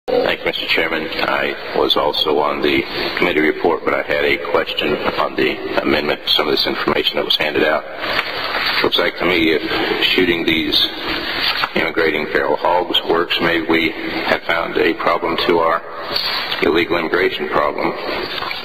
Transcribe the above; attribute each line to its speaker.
Speaker 1: Thank you, Mr. Chairman. I was also on the committee report, but I had a question on the amendment to some of this information that was handed out. Looks like to me if shooting these immigrating feral hogs works, maybe we have found a problem to our illegal immigration problem.